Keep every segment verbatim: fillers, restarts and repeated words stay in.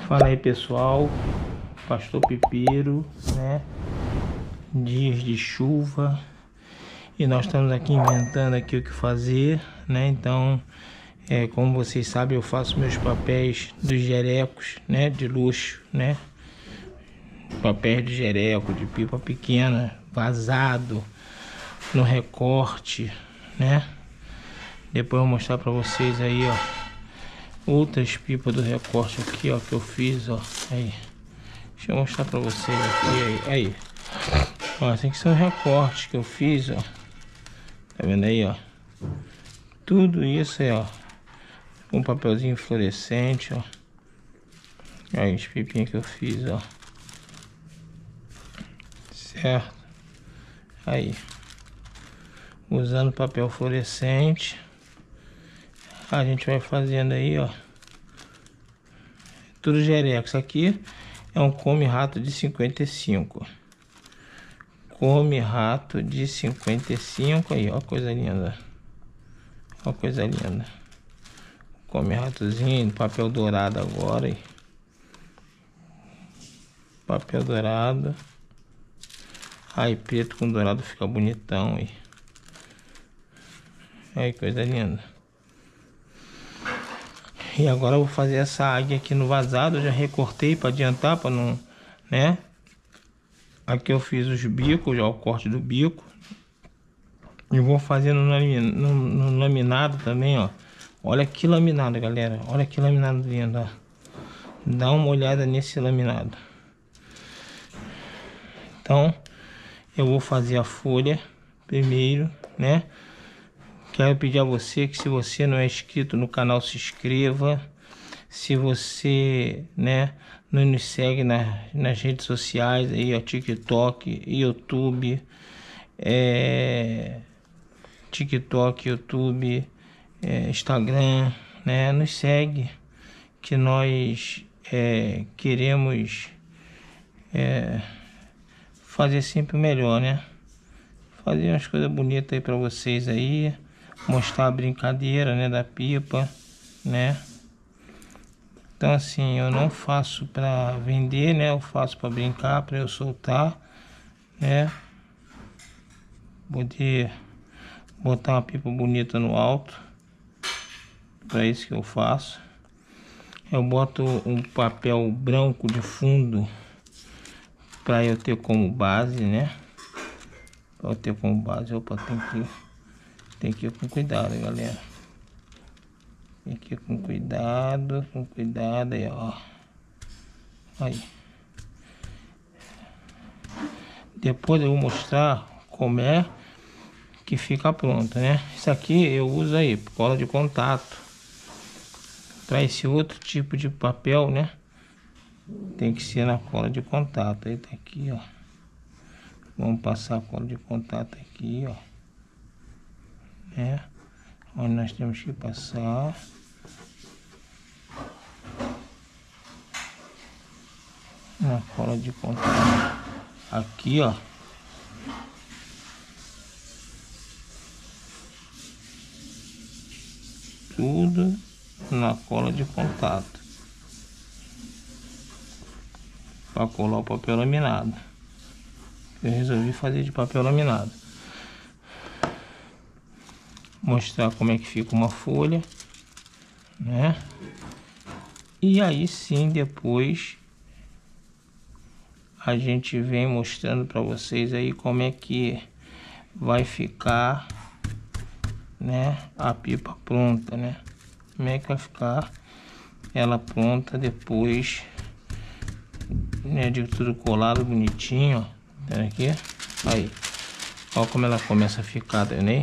Fala aí, pessoal, Pastor Pipeiro, né? Dias de chuva e nós estamos aqui inventando aqui o que fazer, né? Então, é, como vocês sabem, eu faço meus papéis dos jerecos, né? De luxo, né? Papéis de jereco, de pipa pequena, vazado, no recorte, né? Depois eu vou mostrar pra vocês aí, ó, outras pipas do recorte aqui, ó, que eu fiz, ó, aí. Deixa eu mostrar pra vocês aqui, aí, aí. Ó, assim que são os recortes que eu fiz, ó. Tá vendo aí, ó? Tudo isso aí, ó. Um papelzinho fluorescente, ó. Aí, as pipinhas que eu fiz, ó. Certo? Aí. Usando papel fluorescente. A gente vai fazendo aí, ó. Tudo jereco. Isso aqui é um come rato de cinquenta e cinco. Come rato de cinquenta e cinco aí, ó, coisa linda. Ó, coisa linda. Come ratozinho, papel dourado agora aí. Papel dourado. Aí, preto com dourado fica bonitão aí. Aí, coisa linda. E agora eu vou fazer essa águia aqui no vazado. Eu já recortei para adiantar, para não, né? Aqui eu fiz os bicos, já o corte do bico. E vou fazer no, no, no laminado também, ó. Olha que laminado, galera. Olha que laminado lindo, ó. Dá uma olhada nesse laminado. Então, eu vou fazer a folha primeiro, né? Quero pedir a você que, se você não é inscrito no canal, se inscreva. Se você, né, não nos segue na, nas redes sociais, aí, ó, TikTok, YouTube, é, TikTok, YouTube, é, Instagram, né, nos segue, que nós é, queremos é, fazer sempre o melhor, né? Fazer umas coisas bonitas aí para vocês aí. Mostrar a brincadeira, né, da pipa, né? Então assim, eu não faço para vender, né? Eu faço para brincar, para eu soltar, né? Poder botar uma pipa bonita no alto. Para isso que eu faço. Eu boto um papel branco de fundo para eu ter como base, né? Para eu ter como base, opa, tem que Tem que ir com cuidado, galera. Tem que ir com cuidado, com cuidado aí, ó. Aí. Depois eu vou mostrar como é que fica pronto, né? Isso aqui eu uso aí, cola de contato. Para esse outro tipo de papel, né? Tem que ser na cola de contato. Aí tá aqui, ó. Vamos passar a cola de contato aqui, ó. É, onde nós temos que passar. Na cola de contato. Aqui, ó. Tudo na cola de contato. Para colar o papel laminado. Eu resolvi fazer de papel laminado. Mostrar como é que fica uma folha, né? E aí sim, depois a gente vem mostrando para vocês aí como é que vai ficar, né, a pipa pronta, né? Como é que vai ficar ela pronta depois, né, de tudo colado bonitinho, ó. Tá aqui? Aí, ó como ela começa a ficar, né?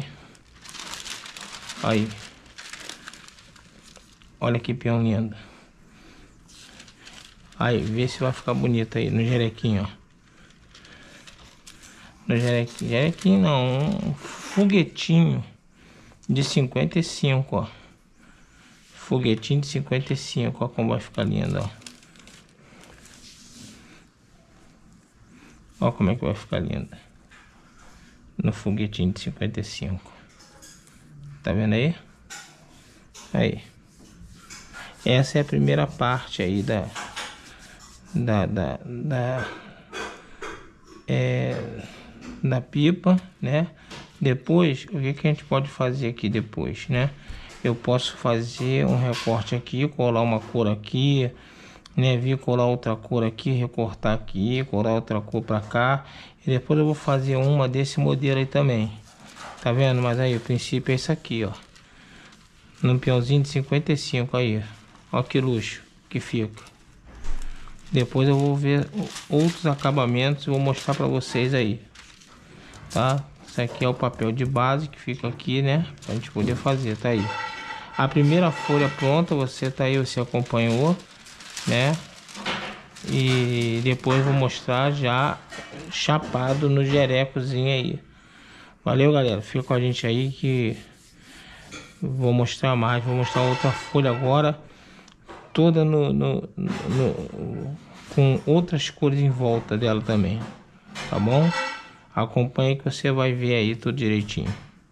Aí, olha que peão lindo. Aí, vê se vai ficar bonito aí no jerequinho, ó. No jerequinho, jerequinho não, um foguetinho de cinquenta e cinco, ó. Foguetinho de cinquenta e cinco, ó, como vai ficar lindo, ó. Ó como é que vai ficar lindo. No foguetinho de cinquenta e cinco. Tá vendo aí? Aí. Essa é a primeira parte aí da, da, da, da, é, da pipa, né? Depois, o que, que a gente pode fazer aqui depois, né? Eu posso fazer um recorte aqui, colar uma cor aqui, né? Vir colar outra cor aqui, recortar aqui, colar outra cor para cá. E depois eu vou fazer uma desse modelo aí também. Tá vendo? Mas aí o princípio é isso aqui, ó. Num peãozinho de cinquenta e cinco aí. Ó que luxo que fica. Depois eu vou ver outros acabamentos e vou mostrar para vocês aí. Tá? Isso aqui é o papel de base que fica aqui, né? Pra gente poder fazer, tá aí. A primeira folha pronta, você tá aí, você acompanhou, né? E depois vou mostrar já chapado no jerecozinho aí. Valeu, galera. Fica com a gente aí que vou mostrar mais. Vou mostrar outra folha agora, toda no, no, no, com outras cores em volta dela também, tá bom? Acompanhe que você vai ver aí tudo direitinho.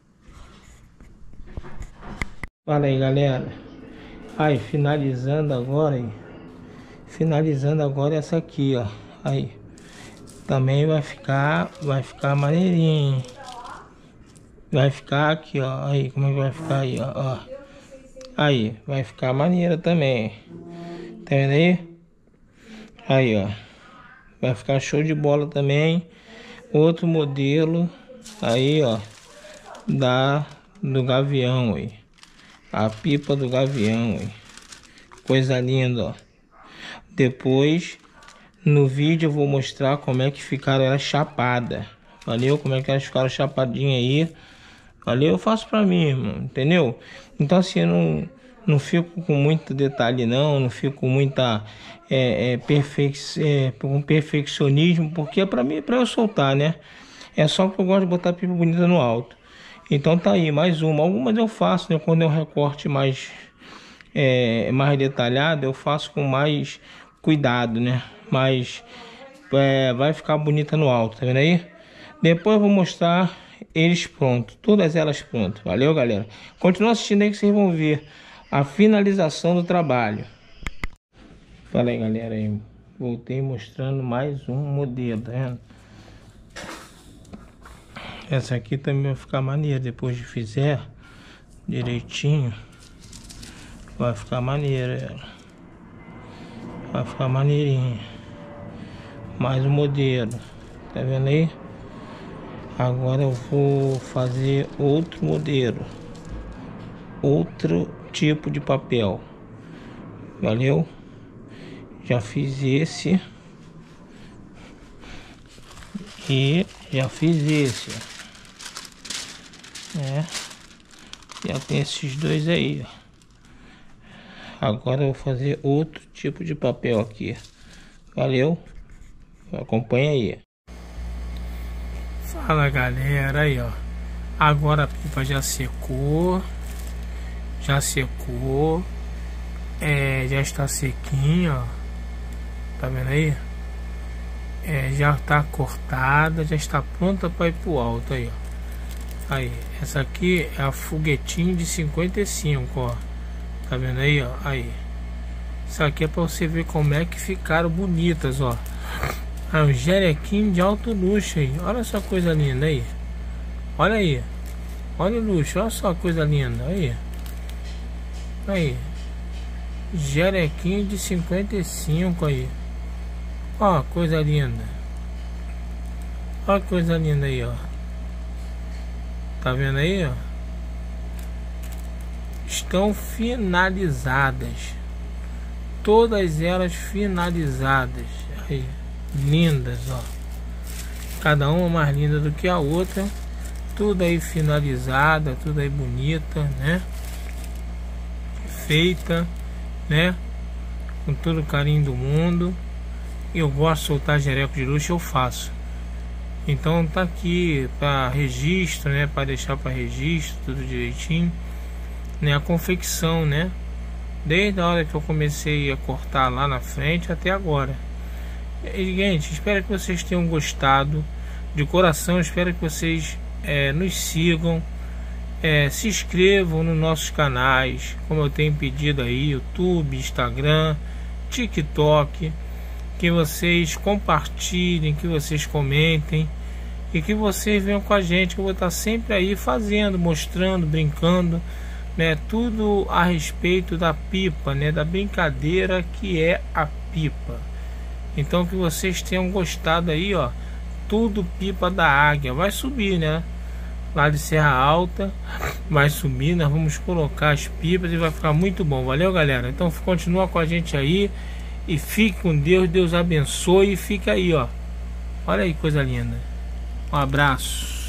Fala aí, galera. Aí, finalizando agora, hein? Finalizando agora essa aqui, ó. Aí. Também vai ficar, vai ficar maneirinho, hein? Vai ficar aqui, ó. Aí, como é que vai ficar aí, ó? Ó. Aí, vai ficar maneira também. Tá vendo aí? Aí, ó. Vai ficar show de bola também. Outro modelo aí, ó, da do gavião aí. A pipa do gavião aí. Coisa linda, ó. Depois no vídeo eu vou mostrar como é que ficaram elas chapadas. Valeu? Como é que elas ficaram chapadinhas aí. Valeu? Eu faço pra mim, irmão, entendeu? Então assim, eu não, não fico com muito detalhe não, não fico com muita é, é, perfe é, com perfeccionismo, porque é pra mim, pra eu soltar, né? É só que eu gosto de botar pipa bonita no alto. Então tá aí, mais uma. Algumas eu faço, né? Quando é um recorte mais, é, mais detalhado, eu faço com mais cuidado, né? Mas é, vai ficar bonita no alto, tá vendo aí? Depois eu vou mostrar eles prontos, todas elas prontas. Valeu, galera? Continua assistindo aí que vocês vão ver a finalização do trabalho. Fala aí, galera, aí. Voltei mostrando mais um modelo, tá vendo? Essa aqui também vai ficar maneira. Depois de fizer direitinho, vai ficar maneira ela. Vai ficar maneirinha. Mais um modelo, tá vendo aí? Agora eu vou fazer outro modelo, outro tipo de papel. Valeu? Já fiz esse e já fiz esse, né? Já tem esses dois aí, ó. Agora eu vou fazer outro tipo de papel aqui. Valeu? Acompanha aí. Fala, galera, aí ó, agora a pipa já secou, já secou, é, já está sequinha, ó, tá vendo aí? É, já está cortada, já está pronta para ir pro alto aí, ó. Aí, essa aqui é a foguetinho de cinquenta e cinco, ó, tá vendo aí, ó? Aí, isso aqui é para você ver como é que ficaram bonitas, ó. É um jerequinho de alto luxo aí. Olha essa coisa linda aí. Olha aí. Olha o luxo. Olha só a coisa linda. Aí. Aí. Jerequinho de cinquenta e cinco aí. Ó, coisa linda. Olha que coisa linda aí, ó. Tá vendo aí, ó? Estão finalizadas. Todas elas finalizadas. Aí. Lindas, ó. Cada uma mais linda do que a outra. Tudo aí finalizada, tudo aí bonita, né? Feita, né? Com todo o carinho do mundo. Eu gosto de soltar jereco de luxo, eu faço. Então tá aqui para registro, né? Para deixar para registro, tudo direitinho, né? A confecção, né? Desde a hora que eu comecei a cortar lá na frente até agora. E, gente, espero que vocês tenham gostado. De coração, espero que vocês é, nos sigam, é, se inscrevam nos nossos canais, como eu tenho pedido aí, YouTube, Instagram, TikTok, que vocês compartilhem, que vocês comentem e que vocês venham com a gente, que eu vou estar sempre aí fazendo, mostrando, brincando, né, tudo a respeito da pipa, né, da brincadeira que é a pipa. Então que vocês tenham gostado aí, ó, tudo pipa da Águia. Vai subir, né, lá de Serra Alta, vai subir, nós vamos colocar as pipas e vai ficar muito bom. Valeu, galera? Então continua com a gente aí e fique com Deus, Deus abençoe e fica aí, ó, olha aí, coisa linda. Um abraço.